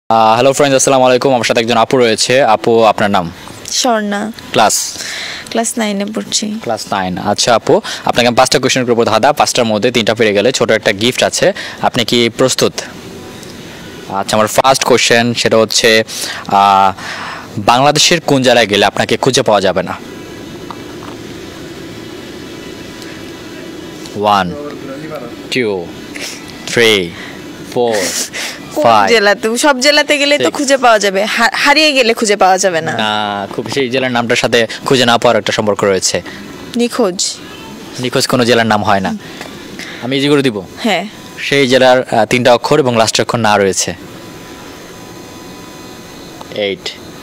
Hello friends, আসসালামু আলাইকুম। আমার সাথে একজন আপু রয়েছে। আপু, আপনার নাম? স্বর্ণা। ক্লাস? ক্লাস 9-এ পড়ছি। ক্লাস 9। আচ্ছা আপু, আপনাকে আমি 5টা কোয়েশ্চেন করবো ধাঁধা। 5টার মধ্যে 3টা পেরে গেলে ছোট একটা গিফট আছে। আপনি কি প্রস্তুত? আচ্ছা, আমার ফার্স্ট কোয়েশ্চেন সেটা হচ্ছে বাংলাদেশের কোন জেলায় গেলে আপনাকে খুঁজে পাওয়া যাবে না? 1 2 3 4 কোন 5। জেলাতে? সব জেলাতে গেলে তো 6 খুঁজে পাওয়া যাবে, হারিয়ে গেলে খুঁজে পাওয়া যাবে না। না, খুব সেই জেলার নামটার সাথে খুঁজে না পাওয়ার একটা সম্পর্ক রয়েছে। নিখোঁজ। নিখোঁজ কোনো জেলার নাম হয় না। আমি ইজি করে দিব। হ্যাঁ। সেই জেলার 3টা অক্ষর এবং লাস্টের অক্ষর না রয়েছে। 8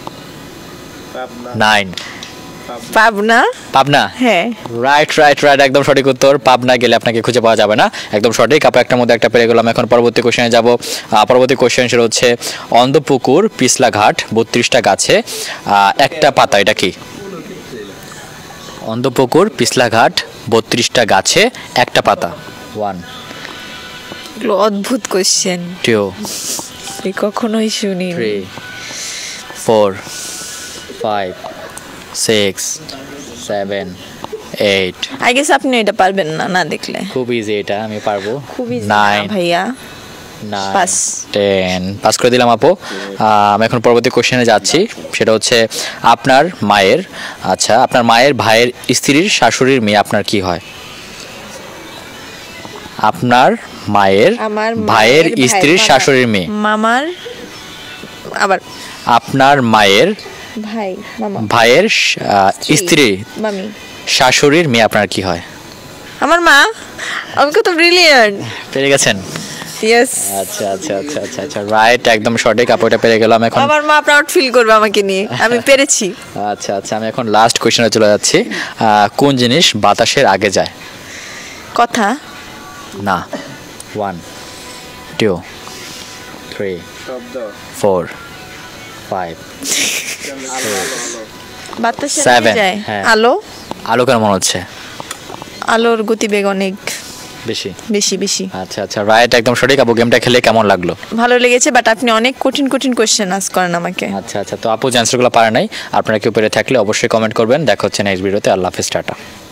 9 পাবনা। পাবনা? হ্যাঁ। রাইট রাইট রাইট, একদম সঠিক উত্তর। পাবনা গেলে আপনাকে খুঁজে পাওয়া যাবে না, একদম সঠিক। আপনি একটার মধ্যে একটা পেরে গেলাম। এখন পরবর্তী কোশ্চেনে যাব। পরবর্তী কোশ্চেন সেটা হচ্ছে অন্ধপুকুর পিছলা ঘাট 32টা গাছে একটা পাতা, এটা কি? অন্ধপুকুর পিছলা ঘাট 32টা গাছে একটা পাতা। 1 এগুলো অদ্ভুত কোশ্চেন, 2 কখনোই শুনি 3 4 5 6 7 8। আই গেস আপনি এটা পারবেন না, না দেখলে। খুব ইজি, এটা আমি পারবো। খুব ইজি 9 ভাইয়া। 9 পাস। 10 পাস করে দিলাম আপু। আমি এখন পরবর্তী কোশ্চেনে যাচ্ছি। সেটা হচ্ছে আপনার মায়ের আপনার মায়ের ভাইয়ের স্ত্রীর শাশুড়ির মেয়ে আপনার কি হয়? আপনার মায়ের ভাইয়ের স্ত্রীর শাশুড়ির মেয়ে। মামার। আবার আপনার মায়ের ভাই মামা ভাইয়ের স্ত্রী মামি শাশুড়ির মেয়ে আপনার কি হয়? আমার মা। আমি কত ব্রিলিয়ান্ট। পেরে গেছেন? ইয়েস। আচ্ছা আচ্ছা আচ্ছা আচ্ছা আচ্ছা, রাইট, একদম সঠিক আপু, এটা পেরে গেলাম। এখন আমার মা প্রাউড ফিল করবে আমাকে নিয়ে, আমি পেরেছি। আচ্ছা আচ্ছা, আমি এখন লাস্ট কোশ্চেনে চলে যাচ্ছি। কোন জিনিস বাতাসের আগে যায়? কথা। না। 1 2 3 4 5 বাতাসে 7 যায়। হ্যাঁ। আলো। আলো কেন মনে হচ্ছে? আলোর গতিবেগ অনেক বেশি। বেশি বেশি। আচ্ছা আচ্ছা, রাইট, একদম সঠিক আপু। গেমটা খেলে কেমন লাগলো? ভালো লেগেছে, বাট আপনি অনেক কঠিন কঠিন কোশ্চেন আস্ক করেন আমাকে। আচ্ছা আচ্ছা, তো আপু যে অ্যান্সারগুলো পারে নাই, আপনারা কেউ পেরে থাকলে অবশ্যই কমেন্ট করবেন। দেখা হচ্ছে নেক্সট ভিডিওতে। আল্লাহ হাফেজ, টাটা।